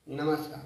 नमस्कार।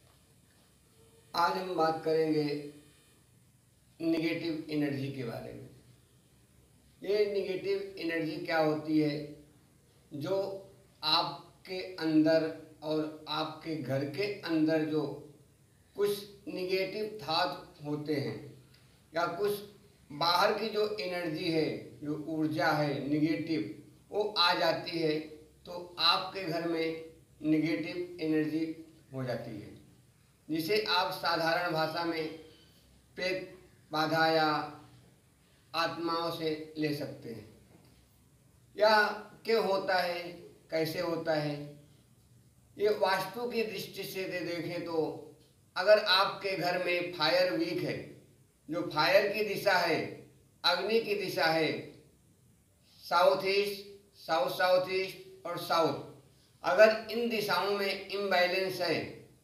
आज हम बात करेंगे निगेटिव एनर्जी के बारे में। ये निगेटिव एनर्जी क्या होती है जो आपके अंदर और आपके घर के अंदर जो कुछ निगेटिव थॉट होते हैं या कुछ बाहर की जो एनर्जी है, जो ऊर्जा है निगेटिव, वो आ जाती है तो आपके घर में निगेटिव एनर्जी हो जाती है, जिसे आप साधारण भाषा में पेट बाधा या आत्माओं से ले सकते हैं। या क्यों होता है, कैसे होता है, ये वास्तु की दृष्टि से देखें तो अगर आपके घर में फायर वीक है, जो फायर की दिशा है, अग्नि की दिशा है, south east, south south east और साउथ, अगर इन दिशाओं में इम्बैलेंस है,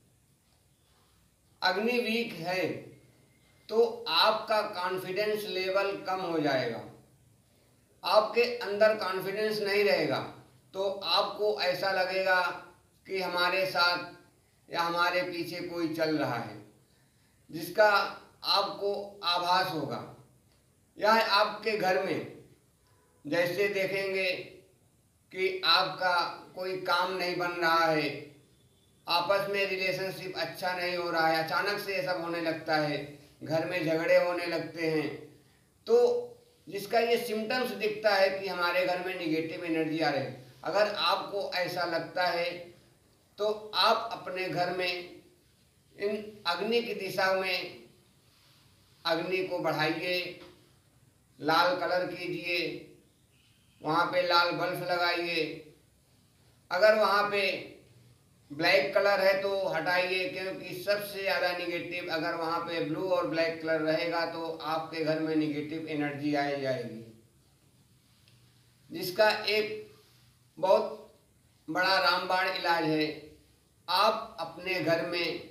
अग्नि वीक है, तो आपका कॉन्फिडेंस लेवल कम हो जाएगा, आपके अंदर कॉन्फिडेंस नहीं रहेगा, तो आपको ऐसा लगेगा कि हमारे साथ या हमारे पीछे कोई चल रहा है, जिसका आपको आभास होगा। या आपके घर में जैसे देखेंगे कि आपका कोई काम नहीं बन रहा है, आपस में रिलेशनशिप अच्छा नहीं हो रहा है, अचानक से ये सब होने लगता है, घर में झगड़े होने लगते हैं, तो जिसका ये सिम्टम्स दिखता है कि हमारे घर में निगेटिव एनर्जी आ रही है। अगर आपको ऐसा लगता है तो आप अपने घर में इन अग्नि की दिशा में अग्नि को बढ़ाइए, लाल कलर कीजिए, वहाँ पे लाल बल्ब लगाइए। अगर वहाँ पे ब्लैक कलर है तो हटाइए, क्योंकि सबसे ज़्यादा निगेटिव अगर वहाँ पे ब्लू और ब्लैक कलर रहेगा तो आपके घर में निगेटिव एनर्जी आ जाएगी, जिसका एक बहुत बड़ा रामबाण इलाज है। आप अपने घर में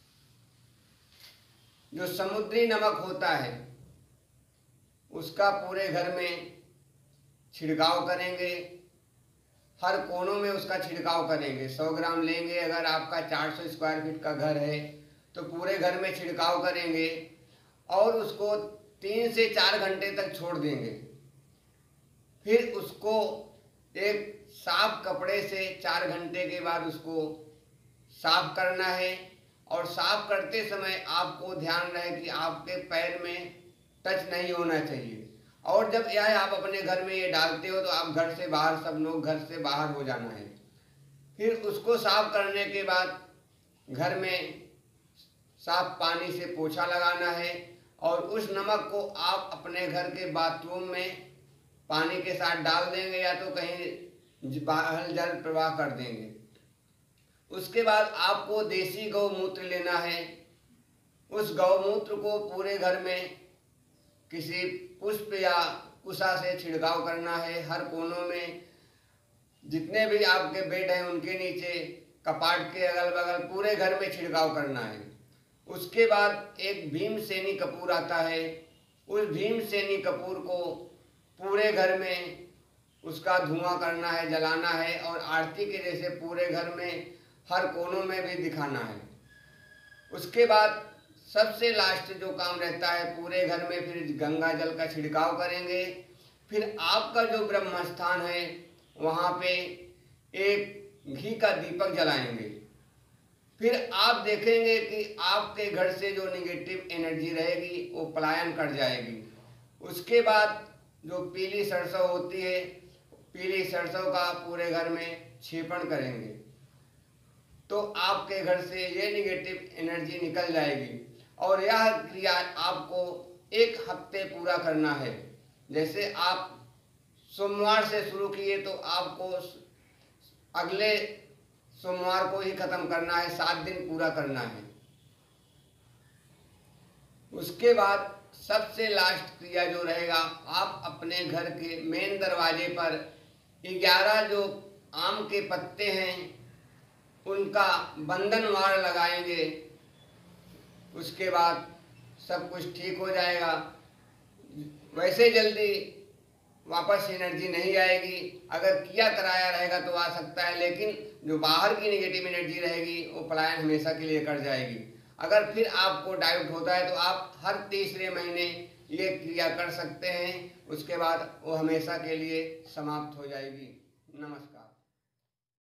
जो समुद्री नमक होता है उसका पूरे घर में छिड़काव करेंगे, हर कोनों में उसका छिड़काव करेंगे। 100 ग्राम लेंगे, अगर आपका 400 स्क्वायर फीट का घर है तो पूरे घर में छिड़काव करेंगे और उसको 3 से 4 घंटे तक छोड़ देंगे। फिर उसको एक साफ कपड़े से 4 घंटे के बाद उसको साफ करना है, और साफ करते समय आपको ध्यान रहे कि आपके पैर में टच नहीं होना चाहिए। और जब यह आप अपने घर में ये डालते हो तो आप घर से बाहर, सब लोग घर से बाहर हो जाना है। फिर उसको साफ करने के बाद घर में साफ पानी से पोछा लगाना है, और उस नमक को आप अपने घर के बाथरूम में पानी के साथ डाल देंगे या तो कहीं बाहर जल प्रवाह कर देंगे। उसके बाद आपको देसी गौमूत्र लेना है। उस गौमूत्र को पूरे घर में किसी पुष्प या कुशा से छिड़काव करना है, हर कोनों में, जितने भी आपके बेड हैं उनके नीचे, कपाट के अगल बगल, पूरे घर में छिड़काव करना है। उसके बाद एक भीमसेनी कपूर आता है, उस भीमसेनी कपूर को पूरे घर में उसका धुआं करना है, जलाना है, और आरती के जैसे पूरे घर में हर कोनों में भी दिखाना है। उसके बाद सबसे लास्ट जो काम रहता है, पूरे घर में फिर गंगा जल का छिड़काव करेंगे। फिर आपका जो ब्रह्म स्थान है वहाँ पे एक घी का दीपक जलाएंगे। फिर आप देखेंगे कि आपके घर से जो निगेटिव एनर्जी रहेगी वो पलायन कर जाएगी। उसके बाद जो पीली सरसों होती है, पीली सरसों का पूरे घर में छेपण करेंगे तो आपके घर से ये निगेटिव एनर्जी निकल जाएगी। और यह क्रिया आपको 1 हफ्ते पूरा करना है। जैसे आप सोमवार से शुरू किए तो आपको अगले सोमवार को ही खत्म करना है, 7 दिन पूरा करना है। उसके बाद सबसे लास्ट क्रिया जो रहेगा, आप अपने घर के मेन दरवाजे पर 11 जो आम के पत्ते हैं उनका बंधनवार लगाएंगे। उसके बाद सब कुछ ठीक हो जाएगा। वैसे जल्दी वापस एनर्जी नहीं आएगी। अगर किया कराया रहेगा तो आ सकता है, लेकिन जो बाहर की नेगेटिव एनर्जी रहेगी वो पलायन हमेशा के लिए कर जाएगी। अगर फिर आपको डाउट होता है तो आप हर तीसरे महीने ये क्रिया कर सकते हैं, उसके बाद वो हमेशा के लिए समाप्त हो जाएगी। नमस्कार।